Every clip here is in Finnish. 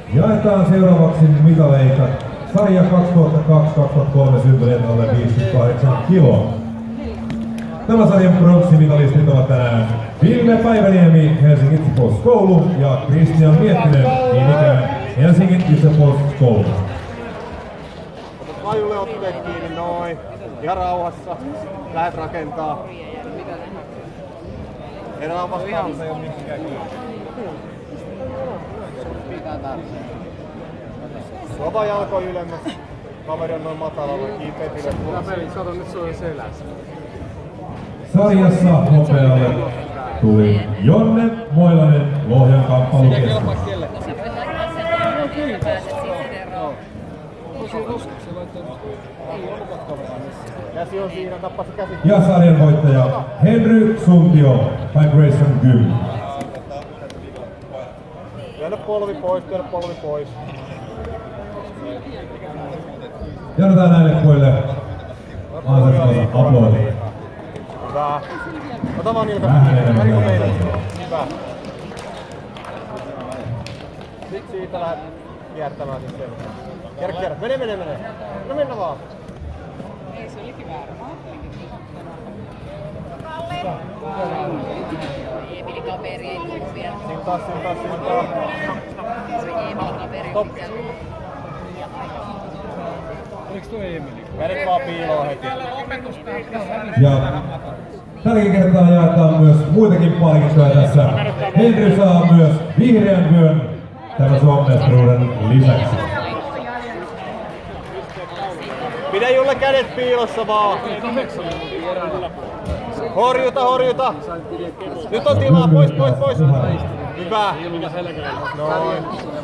Jaetaan seuraavaksi mitaleita. Sarja 2002-2003 syntyneet alle 58 kiloa. Tämän sarjan pronssimitalistit ovat tänään Ville Päiväniemi, Helsingin Itsepos-koulu ja Kristian Miettinen, niin ikään Helsingin Itsepos-koulu. Lajulle otteet kiinni, noin. Ihan rauhassa. Lähet rakentaa. Erää on vastaan, se ei oo miksikään kiinni. Lava jalko ylemmäs. Kaveri on noin matalalla, kiipeet ylös. Kato nyt sulle selässä. Sarjassa hopealle tuli Jonne Moilanen Lohjan kamppailukeskus. Käsi on siinä, tappa se käsi. Ja sarjan voittaja Henry Suntio, Vibration Gym. Työnnä polvi pois, työnnä polvi pois. Ja annetaan näille pojille ansaitsemansa aplodit. Hyvä. Ota vaan nilkasta kiinni, väri kun meidät. Hyvä. Sitten siitä lähdet kiertämään siis sen. Kierrä. Mene. No mennä vaan. Ei, se olikin väärä. Emili kaveri ei tullut vielä. Siltaa. Se Emili kaveri Stop. oli siellä. Oliko tuo Emili? Kädet vaan piiloon heti. Ja tälläkin kertaa jaetaan myös muitakin palkintoja tässä. Henry saa myös vihreän vyön tämän Suomen lisäksi. Pidä Julle kädet piilossa vaan. Horjuta. Nyt on tilaa, pois. Hyvä. Noin.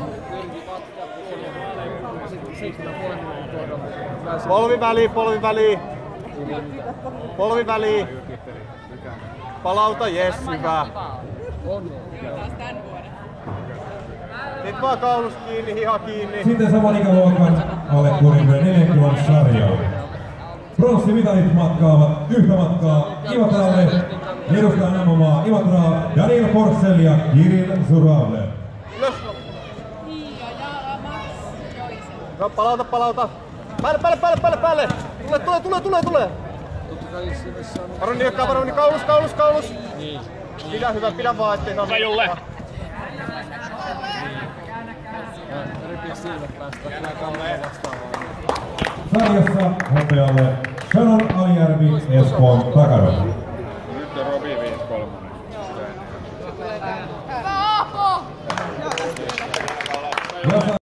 Polvi väliin. Palauta, jes, hyvä. Nyt vaan kaulus kiinni, hiha kiinni. Sitten saman ikäluokan alle 64 kilon sarjaa. Pronssimitalit matkaavat yhtä matkaa Imatralle. Edustaa nämä Imatraa Daniel Forssell ja Kirill Zuravle. Ylös! No, palauta! Päälle! Tule! Varo nilkkaa, kaulus! Niin. Pidä vaan, ettei saa Julle! Sarjassa hopealle Shannon Alijärvi Espoon Takaro. Nyt on Robi 5-3.